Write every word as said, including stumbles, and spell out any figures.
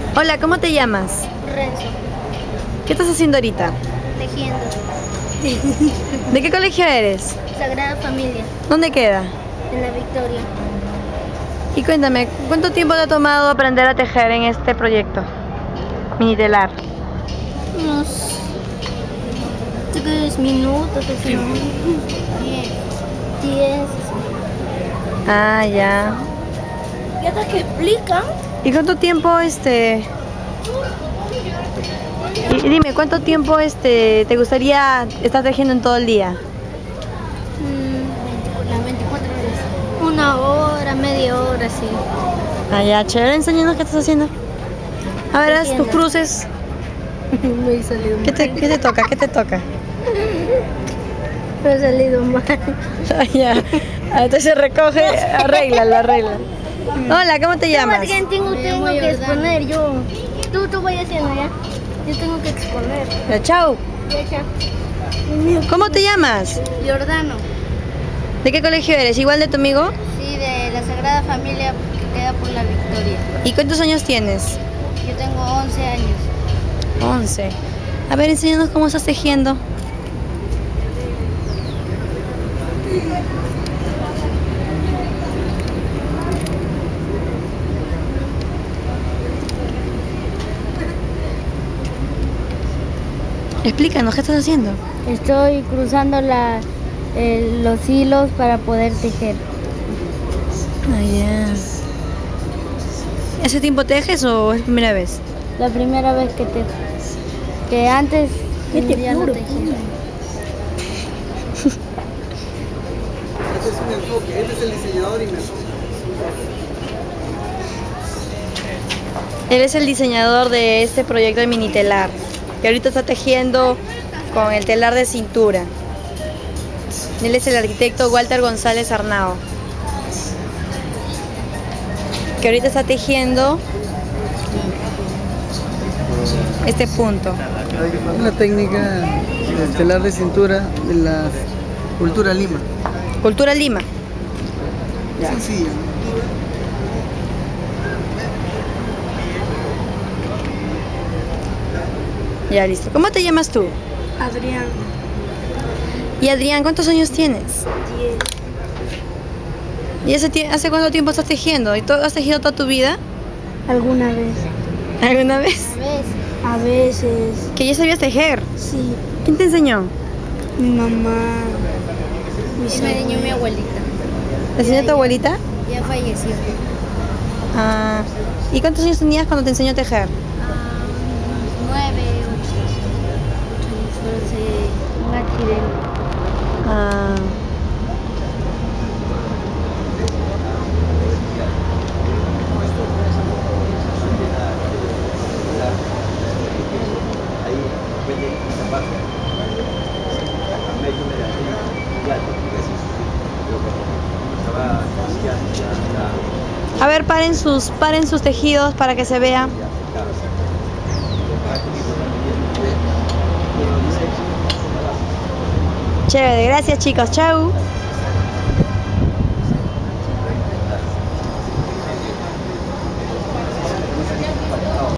Hola, ¿cómo te llamas? Renzo. ¿Qué estás haciendo ahorita? Tejiendo. ¿De qué colegio eres? Sagrada Familia. ¿Dónde queda? En La Victoria. Y cuéntame, ¿cuánto tiempo te ha tomado aprender a tejer en este proyecto? Minitelar. Unos tres minutos, así. Diez. Diez. Ah, ya. ¿Y hasta que explican? ¿Y cuánto tiempo este... Y, y dime, ¿cuánto tiempo este te gustaría estar tejiendo en todo el día? Mm, las veinticuatro horas. Una hora, media hora, sí. Ah, ya, chévere, enséñanos qué estás haciendo. A ver, haz tus cruces. Me he salido mal. ¿Qué te, qué te toca? ¿Qué te toca? Me he salido mal. Ah, ya. Ah, entonces recoge, arréglalo, arréglalo. Hola, ¿cómo te llamas? Porque tengo, tengo que exponer yo. Tú, tú vayas haciendo ya. Yo tengo que exponer. Ya, chao. Ya, ya. ¿Cómo te llamas? Jordano. ¿De qué colegio eres? ¿Igual de tu amigo? Sí, de la Sagrada Familia que queda por La Victoria. ¿Y cuántos años tienes? Yo tengo once años. once. A ver, enséñanos cómo estás tejiendo. Explícanos, ¿qué estás haciendo? Estoy cruzando la, eh, los hilos para poder tejer. Ah, ya. ¿Hace tiempo tejes o es primera vez? La primera vez que tejo. Que antes ya no tejía. Este es un enfoque, este es el diseñador y me enfoque. Él es el diseñador de este proyecto de Minitelar, que ahorita está tejiendo con el telar de cintura. Él es el arquitecto Walter González Arnao, que ahorita está tejiendo este punto. Una técnica del telar de cintura de la cultura Lima. Cultura Lima. Ya. Sencilla. Ya, listo. ¿Cómo te llamas tú? Adrián. Y Adrián, ¿cuántos años tienes? diez. ¿Y hace, tie- hace cuánto tiempo estás tejiendo? ¿Y todo, has tejido toda tu vida? ¿Alguna vez? ¿Alguna vez? A veces. ¿Que ya sabías tejer? Sí. ¿Quién te enseñó? Mi mamá. Mis Me enseñó mi abuelita. ¿Te enseñó tu abuelita? Ya falleció. Ah, ¿y cuántos años tenías cuando te enseñó a tejer? Ah, nueve, ocho. Un accidente. Ah, a ver, paren sus, paren sus tejidos para que se vea. Chévere, gracias chicos, chau.